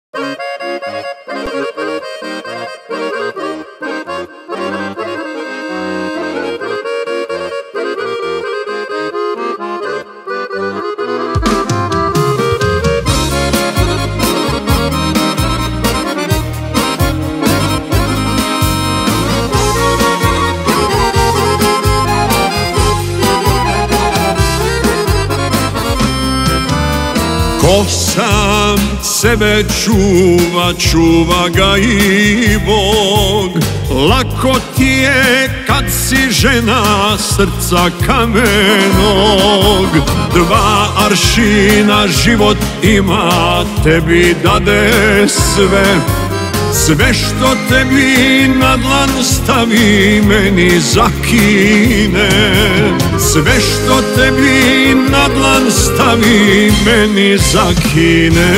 Ko sam sebe čuva, čuva ga i Bog. Lako ti je kad si žena srca kamenog. 2 aršina život ima, tebi dade sve. Sve što tebi na dlan stavi, meni zakine. Sve što tebi na dlan stavi, meni zakine.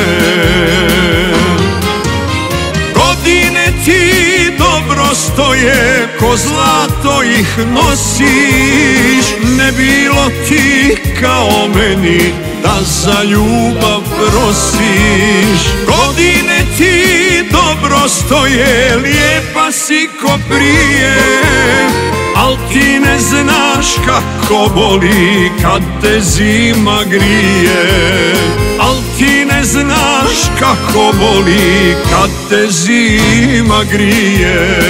Godine ti dobro stoje, ko zlato ih nosiš. Ne bilo ti kao meni, da za ljubav prosiš. Godine ti dobro stoje, lijepa si ko prije, al ti ne znaš kako boli kad te zima grije. Al ti ne znaš kako boli kad te zima grije.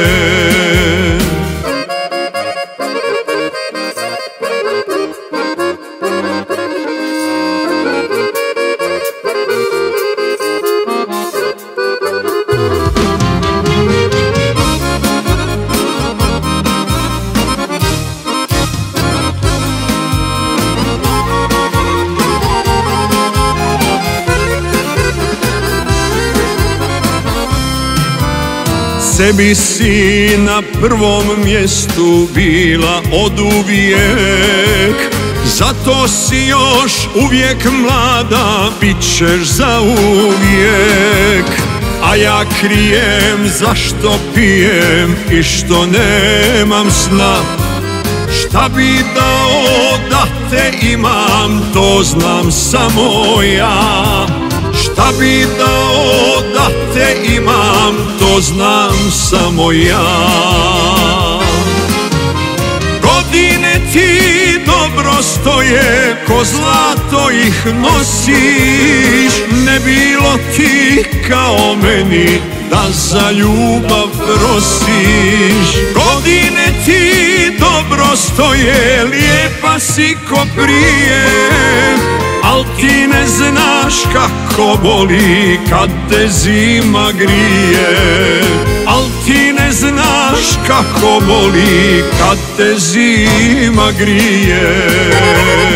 Sebi si na prvom mjestu bila oduvijek, zato si još uvijek mlada, bit ćeš zauvijek. A ja krijem zašto pijem i što nemam sna. Šta bi dao da te imam, to znam samo ja. Šta bi dao da te imam, to znam samo ja. Godine ti dobro stoje, ko zlato ih nosiš. Ne bilo ti kao meni, da za ljubav prosiš. Godine ti dobro stoje, lijepa si ko prije, al ti ne znaš kako boli kad te zima grije. Al ti ne znaš kako boli kad te zima grije.